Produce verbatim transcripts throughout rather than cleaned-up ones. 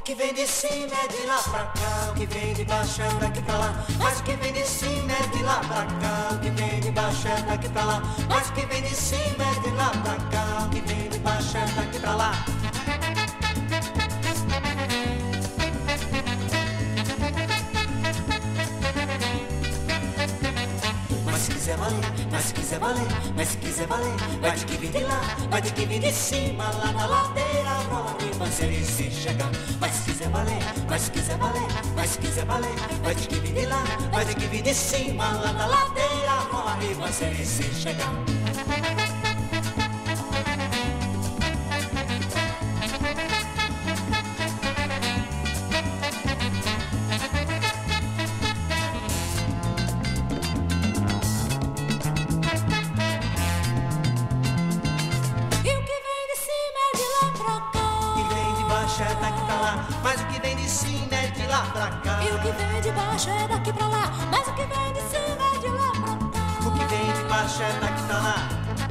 que vem de cima é de lá pra cá, o que vem de baixo é daqui pra lá. Mas o que vem de cima é de lá pra cá, o que vem de baixo é daqui pra lá. Mas o que vem de cima é de lá pra cá, o que vem de baixo é daqui pra lá. Mas se quiser valer, mas se quiser valer, mas se quiser valer, vai ter que vir de lá, vai ter que vir de cima, lá na ladeira, rola rima, se ele se chegar. Mas se quiser valer, mas se quiser valer, mas se quiser valer, vai ter que vir de lá, vai ter que vir de cima, lá na ladeira, rola rima, se ele se chegar. É daqui pra lá, mas o que vem de cima é de lá pra cá. E o que vem de baixo é daqui pra lá, mas o que vem de cima é de lá pra cá. O que vem de baixo é daqui pra lá.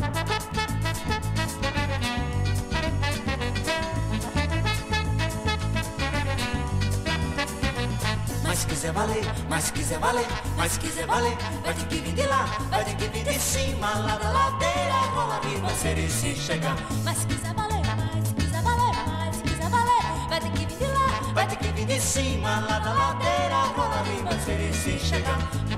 Mas se quiser valer, mas se quiser valer, mas se quiser valer, vai ter que vir de lá, vai ter que vir de cima, lá da ladeira, rola rima, se ele se chegar. Mas se quiser valer, mas se quiser valer, mas se quiser valer, vai ter que vir de lá, vai ter que vir de cima, lá da ladeira, rola rima, se ele se chegar.